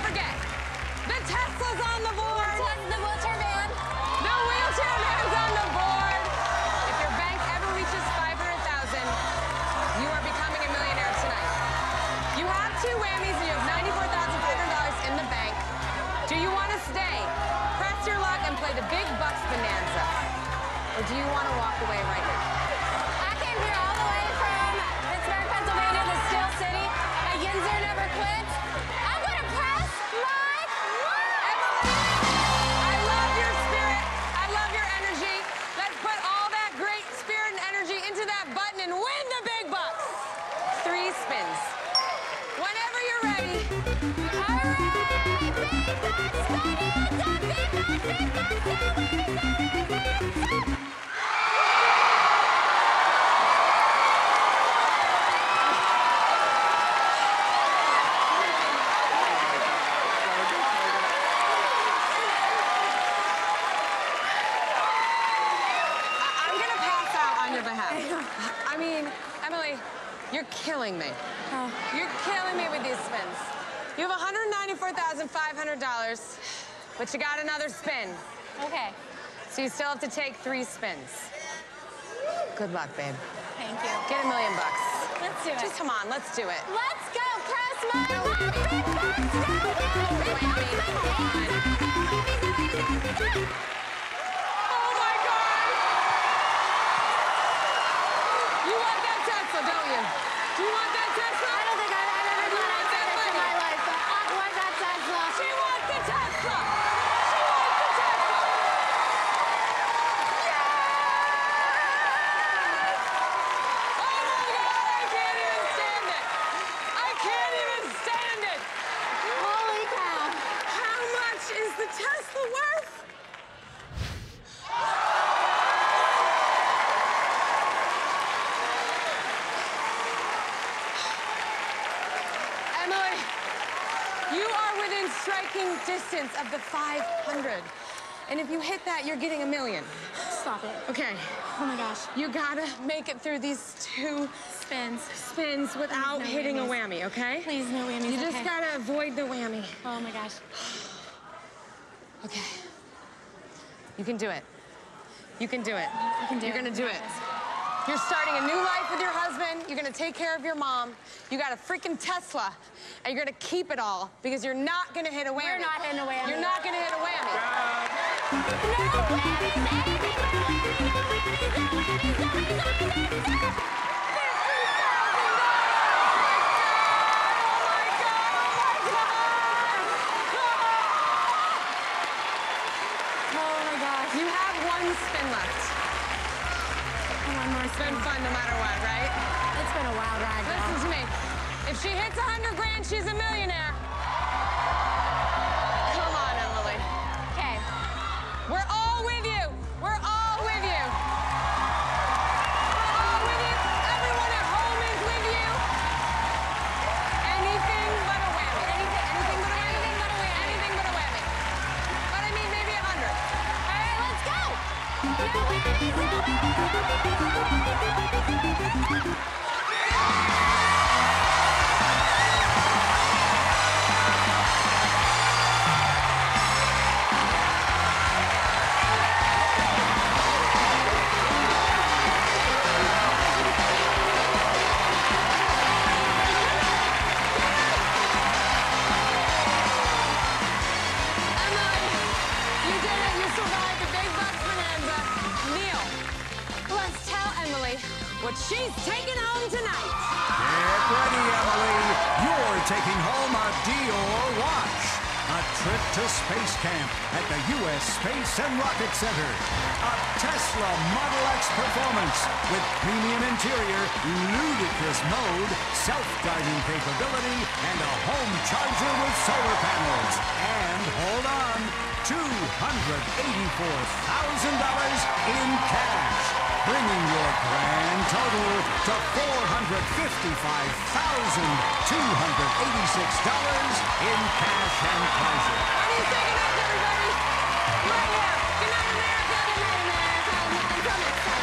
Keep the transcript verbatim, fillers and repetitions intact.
forget, the Tesla's on the board. The wheelchair van. The wheelchair van's on the board. If your bank ever reaches five hundred thousand, you are becoming a millionaire tonight. You have two whammies and you have ninety-four thousand five hundred dollars in the bank. Do you want to stay, press your luck, and play the big bucks bonanza? Or do you want to walk away right now? I came here all the way from Pittsburgh, Pennsylvania, the Steel City. A Yinzer never quits. I'm going to press my luck. I love your spirit. I love your energy. Let's put all that great spirit and energy into that button and win the big bucks. Three spins. Whenever you're ready. All right, big bucks, bonanza, big bucks, big bucks, big bucks. I mean, Emily, you're killing me. Oh. You're killing me with these spins. You have one hundred ninety-four thousand five hundred dollars, but you got another spin. Okay. So you still have to take three spins. Good luck, babe. Thank you. Get a million bucks. Let's do it. Just come on, let's do it. Let's go. Press my luck. Big bucks, no whammies, big bucks, bonanza, no whammies, no whammies, no whammies. Oh, my God. You want that Tesla, don't you? Do you want that Tesla? I don't think I've ever You thought want I'd say that this in money? my life, but I want that Tesla. She wants the Tesla. She wants the Tesla. Oh, my God, I can't even stand it. I can't even stand it. Holy cow. How much is the Tesla worth? Emily, you are within striking distance of the five hundred. And if you hit that, you're getting a million. Stop it. Okay. Oh my gosh. You gotta make it through these two Spins. spins without no hitting a whammies. whammy, okay? Please, no whammies. You just okay. gotta avoid the whammy. Oh my gosh. Okay. You can do it. You can do it. I can do You're it. gonna do it. You're starting a new life with your husband. You're gonna take care of your mom. You got a freaking Tesla, and you're gonna keep it all because you're not gonna hit a whammy. We're not hitting a whammy. You're not gonna hit a whammy. No whammies, anything but a whammy, no whammies, no whammies, no whammies, no whammies, no whammies. You have one spin left. One more It's spin. been fun no matter what, right? It's been a wild ride, girl. Listen to me. If she hits a hundred grand, she's a millionaire. Come on, Emily. Okay. We're all with you. We're all with you. We're all with you. Everyone at home is with you. Anything but a whammy. Anything, anything but a whammy. Anything but a whammy. Anything but a whammy. But I mean, maybe a hundred. All right, let's go. No whammies, no whammies, no whammies, no whammies, no whammies. Emily, you did it. You survived the big bucks bonanza. Neil, let's tell Emily what she's taking home tonight. Get ready, Emily. You're taking home a Dior watch. A trip to space camp at the U S Space and Rocket Center. A Tesla Model X performance with premium interior, ludicrous mode, self-driving capability, and a home charger with solar panels. And hold on, two hundred eighty-four thousand dollars in cash, bringing your grand total to four hundred fifty-five thousand two hundred eighty-six dollars in cash and pleasure. What do you say goodnight, everybody? Right here. Good night, America. Good night, America. And from